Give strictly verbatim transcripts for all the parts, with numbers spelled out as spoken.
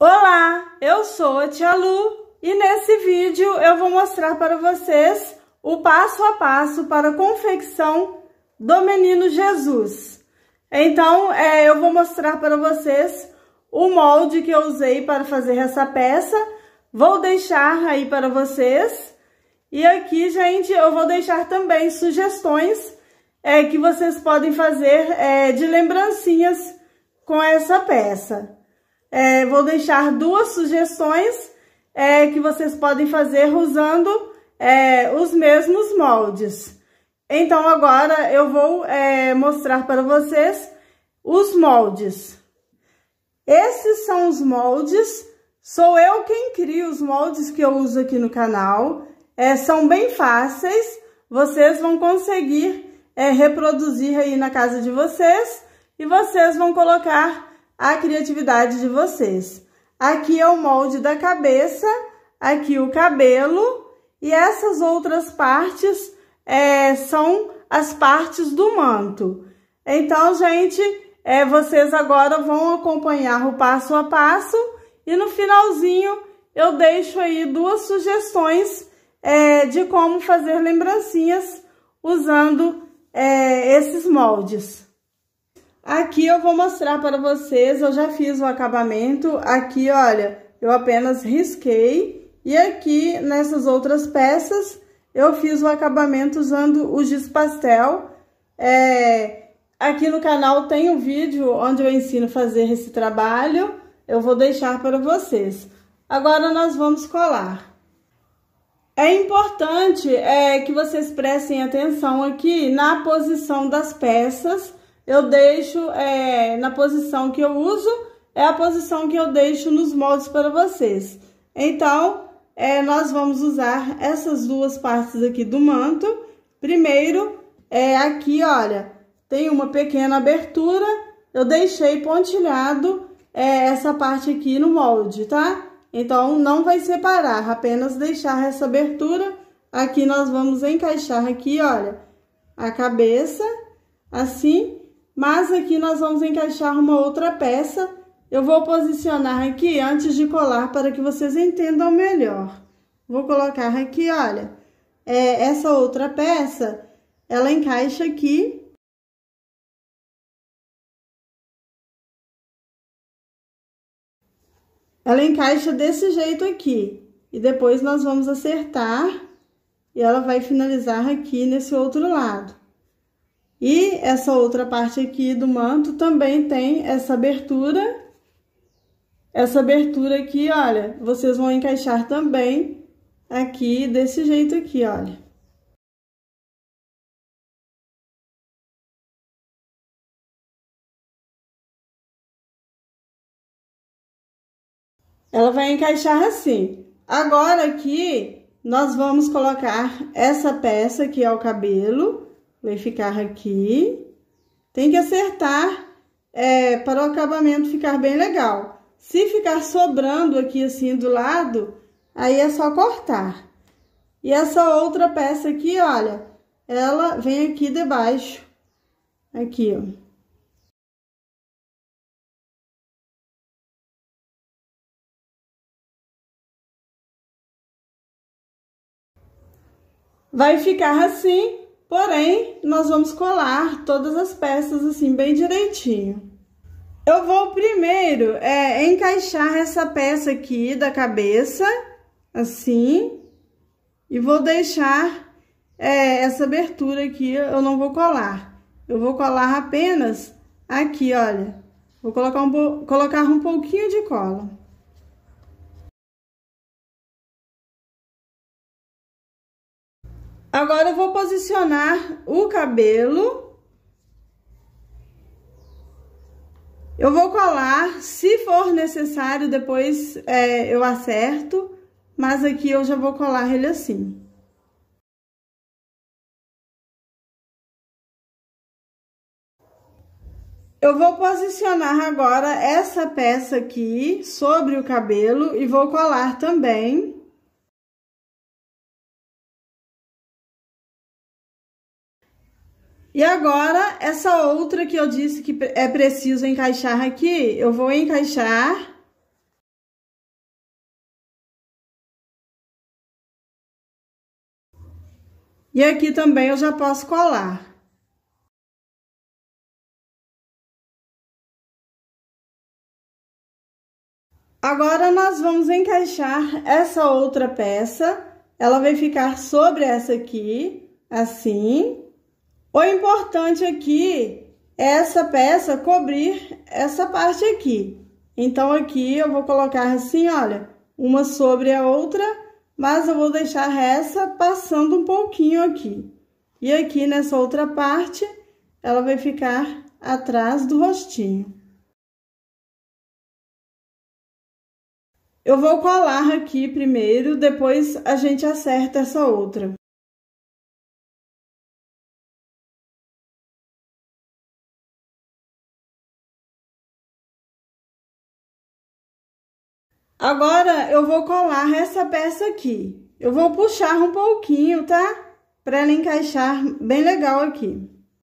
Olá, eu sou a Tia Lu e nesse vídeo eu vou mostrar para vocês o passo a passo para a confecção do Menino Jesus. Então, é, eu vou mostrar para vocês o molde que eu usei para fazer essa peça. Vou deixar aí para vocês. E aqui, gente, eu vou deixar também sugestões é, que vocês podem fazer é, de lembrancinhas com essa peça. É, vou deixar duas sugestões é, que vocês podem fazer usando é, os mesmos moldes. Então, agora eu vou é, mostrar para vocês os moldes. Esses são os moldes, sou eu quem cria os moldes que eu uso aqui no canal. É, são bem fáceis, vocês vão conseguir é, reproduzir aí na casa de vocês e vocês vão colocar a criatividade de vocês. Aqui é o molde da cabeça, aqui o cabelo e essas outras partes é, são as partes do manto. Então, gente, é, vocês agora vão acompanhar o passo a passo e no finalzinho eu deixo aí duas sugestões é, de como fazer lembrancinhas usando é, esses moldes. Aqui eu vou mostrar para vocês, eu já fiz o acabamento, aqui olha, eu apenas risquei e aqui nessas outras peças eu fiz o acabamento usando o giz pastel. É, aqui no canal tem um vídeo onde eu ensino a fazer esse trabalho, eu vou deixar para vocês. Agora nós vamos colar. É importante é, que vocês prestem atenção aqui na posição das peças. Eu deixo é, na posição que eu uso, é a posição que eu deixo nos moldes para vocês. Então, é, nós vamos usar essas duas partes aqui do manto. Primeiro, é, aqui, olha, tem uma pequena abertura, eu deixei pontilhado é, essa parte aqui no molde, tá? Então, não vai separar, apenas deixar essa abertura. Aqui nós vamos encaixar aqui, olha, a cabeça, assim. Mas aqui nós vamos encaixar uma outra peça. Eu vou posicionar aqui antes de colar para que vocês entendam melhor. Vou colocar aqui, olha, é, essa outra peça, ela encaixa aqui. Ela encaixa desse jeito aqui. E depois nós vamos acertar e ela vai finalizar aqui nesse outro lado. E essa outra parte aqui do manto também tem essa abertura. Essa abertura aqui, olha, vocês vão encaixar também aqui desse jeito aqui, olha. Ela vai encaixar assim. Agora aqui, nós vamos colocar essa peça que é o cabelo. Vai ficar aqui. Tem que acertar é, para o acabamento ficar bem legal. Se ficar sobrando aqui assim do lado, aí é só cortar. E essa outra peça aqui, olha, ela vem aqui debaixo. Aqui, ó. Vai ficar assim. Porém, nós vamos colar todas as peças assim, bem direitinho. Eu vou primeiro é, encaixar essa peça aqui da cabeça, assim. E vou deixar é, essa abertura aqui, eu não vou colar. Eu vou colar apenas aqui, olha. Vou colocar um, colocar um pouquinho de cola. Agora, eu vou posicionar o cabelo. Eu vou colar, se for necessário, depois é, eu acerto, mas aqui eu já vou colar ele assim. Eu vou posicionar agora essa peça aqui sobre o cabelo e vou colar também. E agora, essa outra que eu disse que é preciso encaixar aqui, eu vou encaixar E aqui também eu já posso colar. Agora, nós vamos encaixar essa outra peça. Ela vai ficar sobre essa aqui, assim. O importante aqui é essa peça cobrir essa parte aqui. Então, aqui eu vou colocar assim, olha, uma sobre a outra, mas eu vou deixar essa passando um pouquinho aqui. E aqui nessa outra parte, ela vai ficar atrás do rostinho. Eu vou colar aqui primeiro, depois a gente acerta essa outra. Agora, eu vou colar essa peça aqui. Eu vou puxar um pouquinho, tá? Para ela encaixar bem legal aqui.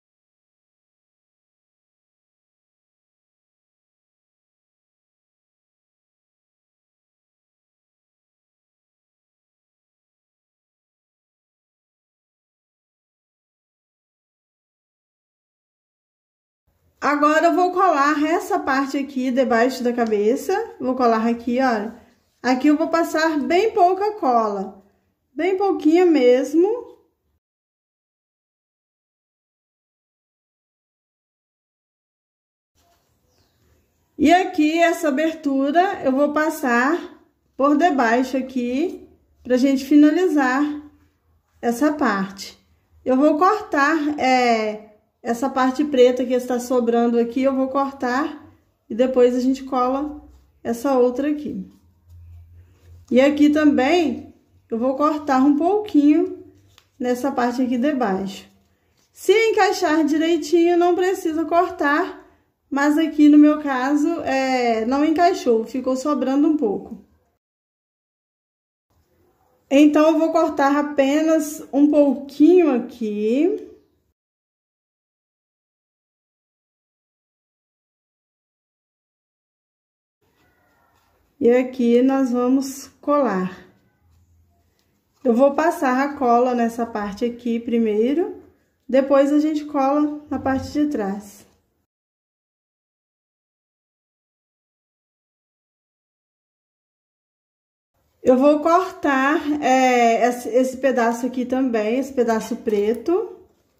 Agora, eu vou colar essa parte aqui debaixo da cabeça. Vou colar aqui, olha. Aqui eu vou passar bem pouca cola. Bem pouquinha mesmo. E aqui, essa abertura, eu vou passar por debaixo aqui, pra gente finalizar essa parte. Eu vou cortar, é... essa parte preta que está sobrando aqui, eu vou cortar e depois a gente cola essa outra aqui. E aqui também eu vou cortar um pouquinho nessa parte aqui de baixo. Se encaixar direitinho, não precisa cortar, mas aqui no meu caso, é, não encaixou, ficou sobrando um pouco. Então, eu vou cortar apenas um pouquinho aqui. E aqui nós vamos colar. Eu vou passar a cola nessa parte aqui primeiro, depois a gente cola na parte de trás. Eu vou cortar é, esse, esse pedaço aqui também, esse pedaço preto.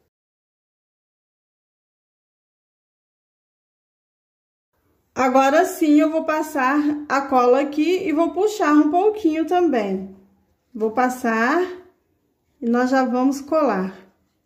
Agora sim, eu vou passar a cola aqui e vou puxar um pouquinho também. Vou passar e nós já vamos colar.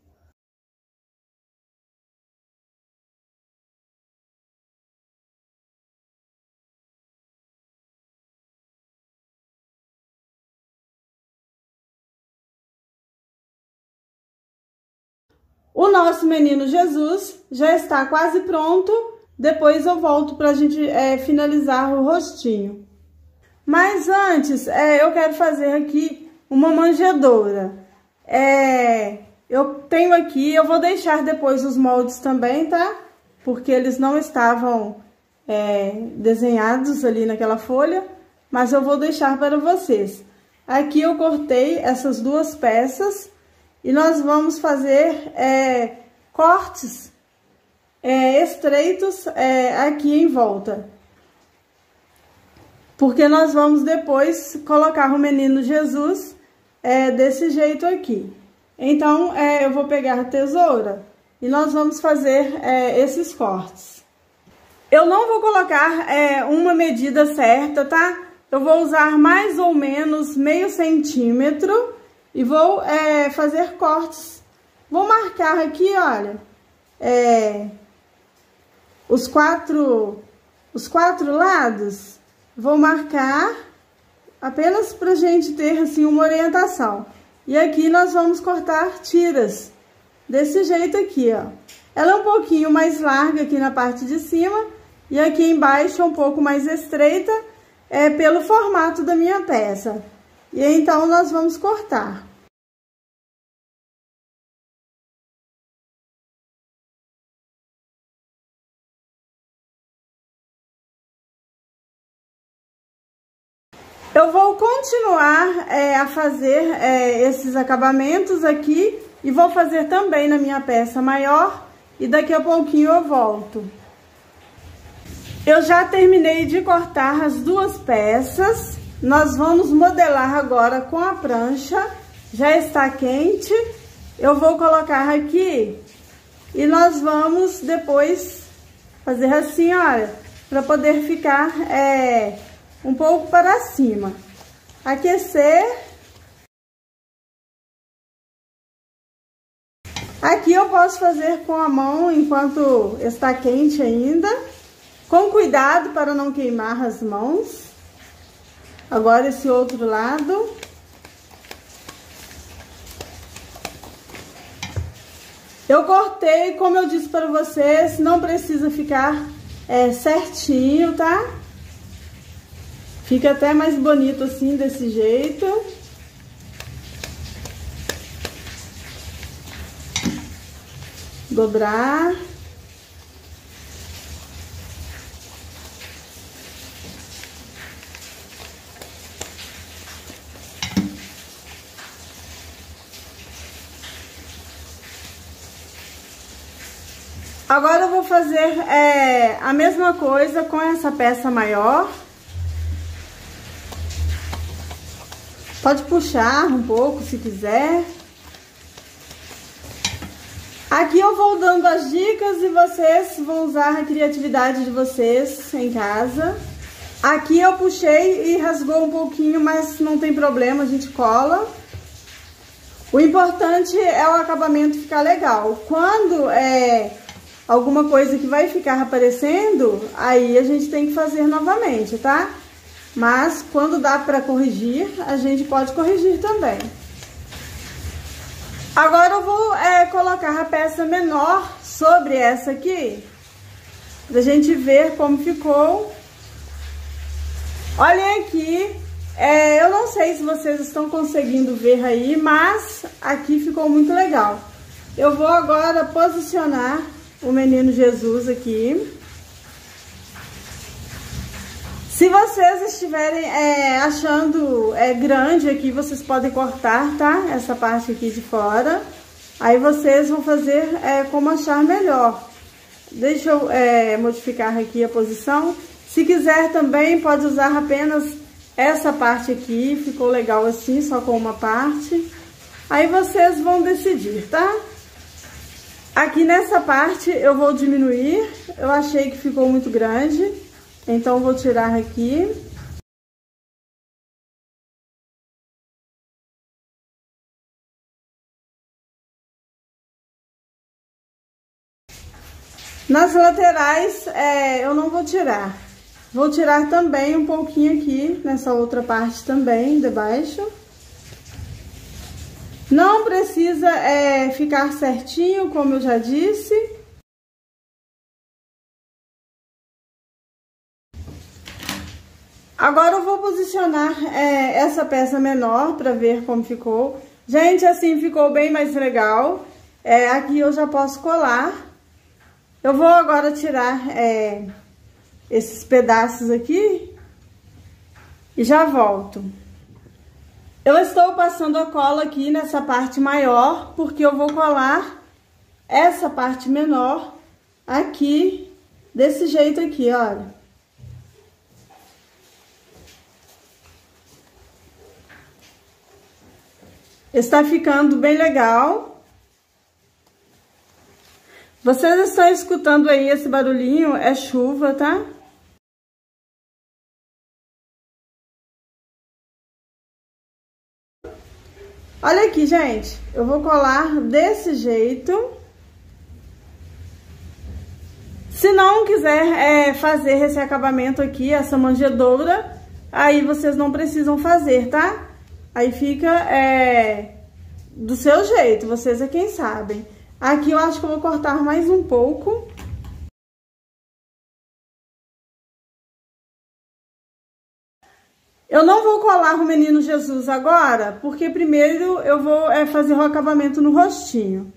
O nosso menino Jesus já está quase pronto. Depois eu volto para a gente é, finalizar o rostinho. Mas antes, é, eu quero fazer aqui uma manjedoura. É, eu tenho aqui, eu vou deixar depois os moldes também, tá? Porque eles não estavam é, desenhados ali naquela folha, mas eu vou deixar para vocês. Aqui eu cortei essas duas peças e nós vamos fazer é, cortes É, estreitos é, aqui em volta, porque nós vamos depois colocar o menino Jesus é, desse jeito aqui. Então, é, eu vou pegar a tesoura e nós vamos fazer é, esses cortes. Eu não vou colocar é, uma medida certa, tá? Eu vou usar mais ou menos meio centímetro e vou é, fazer cortes. Vou marcar aqui, olha, é... Os quatro, os quatro lados, vou marcar apenas pra gente ter, assim, uma orientação. E aqui nós vamos cortar tiras, desse jeito aqui, ó. Ela é um pouquinho mais larga aqui na parte de cima, e aqui embaixo é um pouco mais estreita, é pelo formato da minha peça. E então, nós vamos cortar. Eu vou continuar é, a fazer é, esses acabamentos aqui e vou fazer também na minha peça maior e daqui a pouquinho eu volto. Eu já terminei de cortar as duas peças. Nós vamos modelar agora com a prancha. Já está quente. Eu vou colocar aqui e nós vamos depois fazer assim, olha, para poder ficar é, um pouco para cima. Aquecer. Aqui eu posso fazer com a mão enquanto está quente ainda, com cuidado para não queimar as mãos. Agora esse outro lado. Eu cortei, como eu disse para vocês, não precisa ficar é, certinho, tá? Fica até mais bonito assim, desse jeito. Dobrar. Agora eu vou fazer é, a mesma coisa com essa peça maior. Pode puxar um pouco se quiser. Aqui eu vou dando as dicas e vocês vão usar a criatividade de vocês em casa. Aqui eu puxei e rasgou um pouquinho, mas não tem problema, a gente cola. O importante é o acabamento ficar legal. Quando é alguma coisa que vai ficar aparecendo, aí a gente tem que fazer novamente, tá? Mas quando dá pra corrigir, a gente pode corrigir também. Agora eu vou é, colocar a peça menor sobre essa aqui, pra gente ver como ficou. Olhem aqui, é, eu não sei se vocês estão conseguindo ver aí, mas aqui ficou muito legal. Eu vou agora posicionar o Menino Jesus aqui. Se vocês estiverem é, achando é, grande aqui, vocês podem cortar, tá? Essa parte aqui de fora. Aí vocês vão fazer é, como achar melhor. Deixa eu é, modificar aqui a posição. Se quiser também, pode usar apenas essa parte aqui. Ficou legal assim, só com uma parte. Aí vocês vão decidir, tá? Aqui nessa parte eu vou diminuir. Eu achei que ficou muito grande. Então, vou tirar aqui. Nas laterais, é, eu não vou tirar. Vou tirar também um pouquinho aqui, nessa outra parte também, de baixo. Não precisa é, ficar certinho, como eu já disse. Agora eu vou posicionar é, essa peça menor para ver como ficou. Gente, assim ficou bem mais legal. É, aqui eu já posso colar. Eu vou agora tirar é, esses pedaços aqui e já volto. Eu estou passando a cola aqui nessa parte maior, porque eu vou colar essa parte menor aqui, desse jeito aqui, olha. Está ficando bem legal. Vocês estão escutando aí esse barulhinho? É chuva, tá? Olha aqui, gente. Eu vou colar desse jeito. Se não quiser é, fazer esse acabamento aqui, essa manjedoura, aí vocês não precisam fazer, tá? Aí fica é, do seu jeito, vocês é quem sabem. Aqui eu acho que eu vou cortar mais um pouco. Eu não vou colar o Menino Jesus agora, porque primeiro eu vou é, fazer o acabamento no rostinho.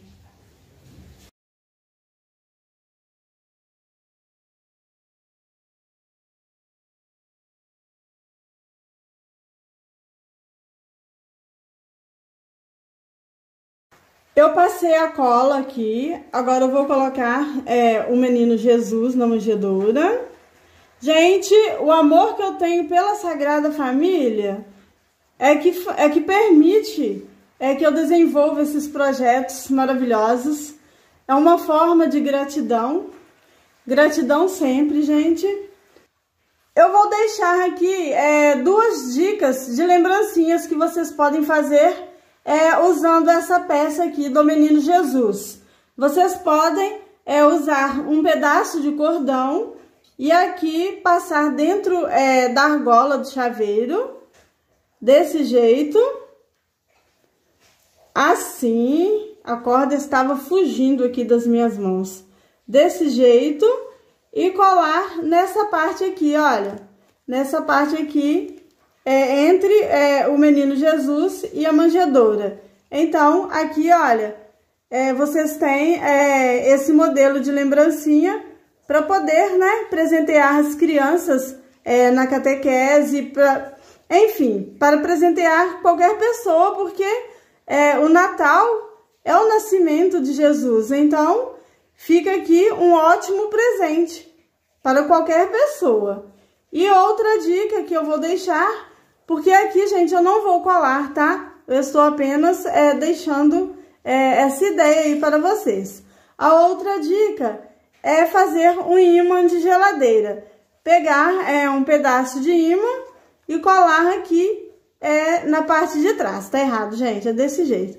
Eu passei a cola aqui, agora eu vou colocar é, o menino Jesus na manjedoura. Gente, o amor que eu tenho pela Sagrada Família é que, é que permite é que eu desenvolva esses projetos maravilhosos. É uma forma de gratidão, gratidão sempre, gente. Eu vou deixar aqui é, duas dicas de lembrancinhas que vocês podem fazer é, usando essa peça aqui do Menino Jesus. Vocês podem é, usar um pedaço de cordão e aqui passar dentro é, da argola do chaveiro, desse jeito. Assim, a corda estava fugindo aqui das minhas mãos. Desse jeito, e colar nessa parte aqui, olha. Nessa parte aqui, é, entre é, o Menino Jesus e a manjedoura. Então, aqui, olha, é, vocês têm é, esse modelo de lembrancinha para poder, né, presentear as crianças é, na catequese, pra, enfim, para presentear qualquer pessoa, porque É, o Natal é o nascimento de Jesus, então fica aqui um ótimo presente para qualquer pessoa. E outra dica que eu vou deixar, porque aqui, gente, eu não vou colar, tá? Eu estou apenas é, deixando é, essa ideia aí para vocês. A outra dica é fazer um ímã de geladeira. Pegar é, um pedaço de ímã e colar aqui É na parte de trás, tá errado, gente, é desse jeito.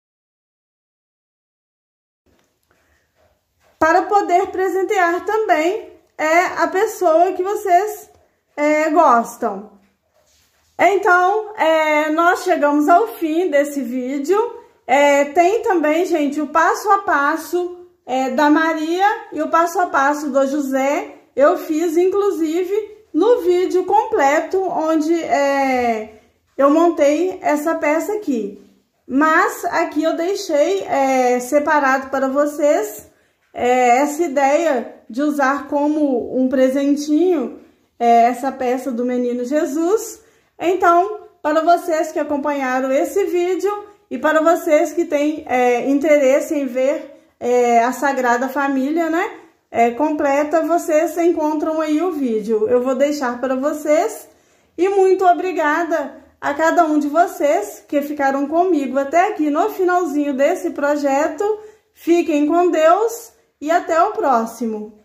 Para poder presentear também é a pessoa que vocês é, gostam. Então, é, nós chegamos ao fim desse vídeo. É, tem também, gente, o passo a passo é, da Maria e o passo a passo do José. Eu fiz, inclusive, no vídeo completo, onde é, eu montei essa peça aqui. Mas aqui eu deixei é, separado para vocês é, essa ideia de usar como um presentinho é, essa peça do Menino Jesus. Então, para vocês que acompanharam esse vídeo e para vocês que têm é, interesse em ver é, a Sagrada Família, né, é, completa, vocês encontram aí o vídeo. Eu vou deixar para vocês e muito obrigada a cada um de vocês que ficaram comigo até aqui no finalzinho desse projeto. Fiquem com Deus e até o próximo.